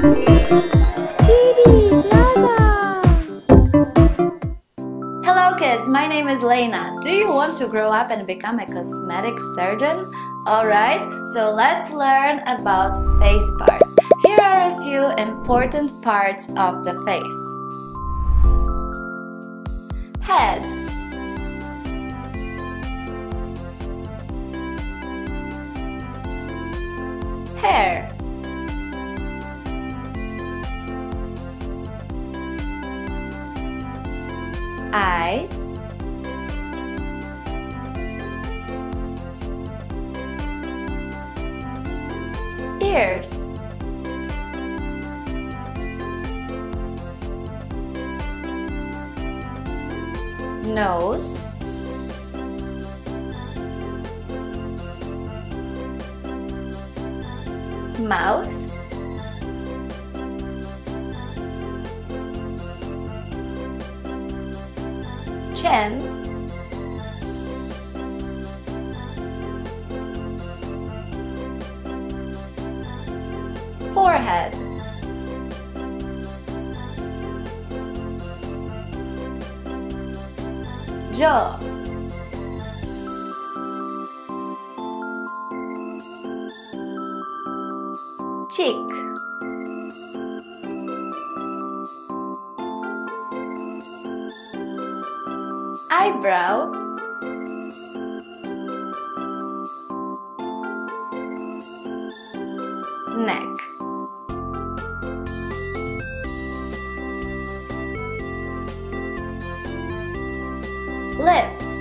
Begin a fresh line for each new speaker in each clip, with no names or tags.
Kiddie, Plaza!
Hello kids, my name is Lena. Do you want to grow up and become a cosmetic surgeon? Alright, so let's learn about face parts. Here are a few important parts of the face. Head, hair, eyes, ears, nose, mouth, chin, forehead, jaw, cheek, eyebrow, neck, lips,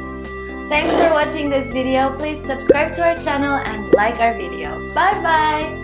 thanks for watching this video. Please subscribe to our channel and like our video. Bye bye!